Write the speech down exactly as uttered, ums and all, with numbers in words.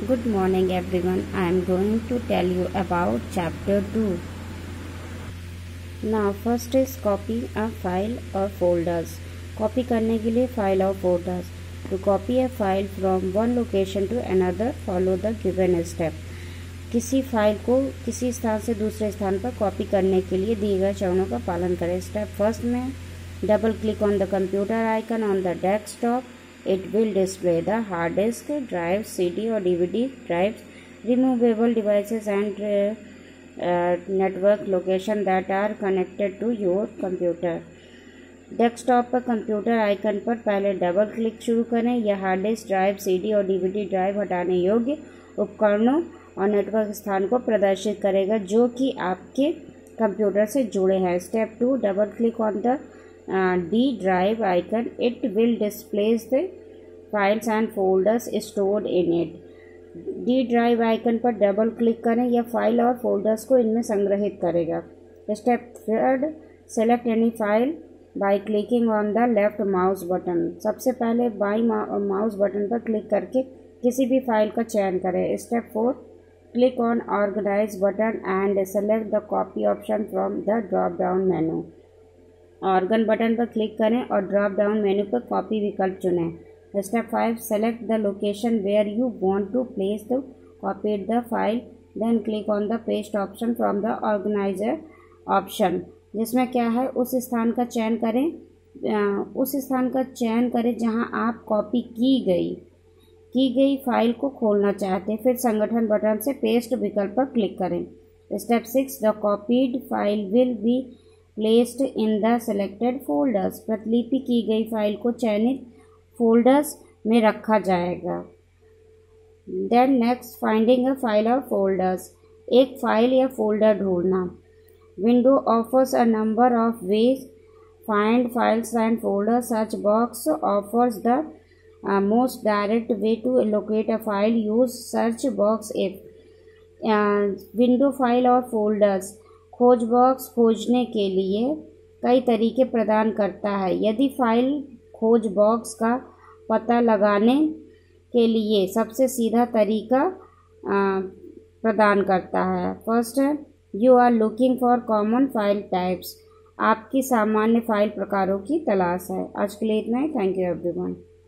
Good morning everyone. I am going to tell you about chapter two. Now first is copy a file or folders. Copy करने के लिए file और folders. To copy a file from one location to another, follow the given step. किसी file को किसी स्थान से दूसरे स्थान पर कॉपी करने के लिए दिए गए चरणों का पालन करें. स्टेप फर्स्ट में double click on the computer icon on the desktop. It will display the hard disk, drive, C D or D V D drives, removable devices and uh, uh, network location that are connected to your computer. Desktop पर computer icon पर पहले double click शुरू करें. यह hard disk, drive, CD और DVD drive हटाने योग्य उपकरणों और नेटवर्क स्थान को प्रदर्शित करेगा जो कि आपके कंप्यूटर से जुड़े हैं. Step two double click on the D drive icon. It will display the files and folders stored in it. D drive icon पर डबल क्लिक करें. यह फाइल और फोल्डर्स को इनमें संग्रहित करेगा. Step third select any file by clicking on the left mouse button. सबसे पहले बाई माउस बटन पर क्लिक करके किसी भी फाइल का चयन करें. Step four click on organise button and select the copy option from the drop down menu. Organ button पर क्लिक करें और ड्रॉप डाउन मेन्यू पर कॉपी विकल्प चुनें. Step five select the location where you want to place the copied the file. Then click on the paste option from the organiser option. जिसमें क्या है उस स्थान का चयन करें उस स्थान का चयन करें जहां आप कॉपी की गई की गई फाइल को खोलना चाहते हैं. फिर संगठन बटन से पेस्ट विकल्प पर क्लिक करें. Step six the copied file will be placed in the selected folders. प्रतिलिपि की गई फाइल को चयनित फोल्डर्स में रखा जाएगा. Then next finding a file और फोल्डर्स. एक फाइल या फोल्डर ढूंढना. Window offers a number of ways find files and folders. Search box offers the most direct way to locate a file. Use search box if. Window file और folders. खोज box खोजने के लिए कई तरीके प्रदान करता है. यदि फाइल खोज बॉक्स का पता लगाने के लिए सबसे सीधा तरीका प्रदान करता है. फर्स्ट है you are looking for common file types. आपकी सामान्य फाइल प्रकारों की तलाश है. आज के लिए इतना ही. Thank you everyone.